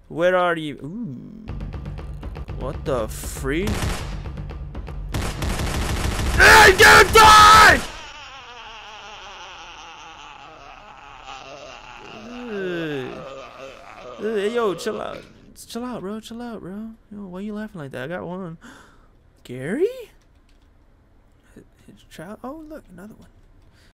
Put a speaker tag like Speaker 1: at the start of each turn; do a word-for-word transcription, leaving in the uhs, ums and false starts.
Speaker 1: Where are you? Ooh. What the freak? Hey, get die! Hey, yo, chill out. Chill out, bro. Chill out, bro. Yo, why are you laughing like that? I got one. Gary? His child. Oh, look, another one.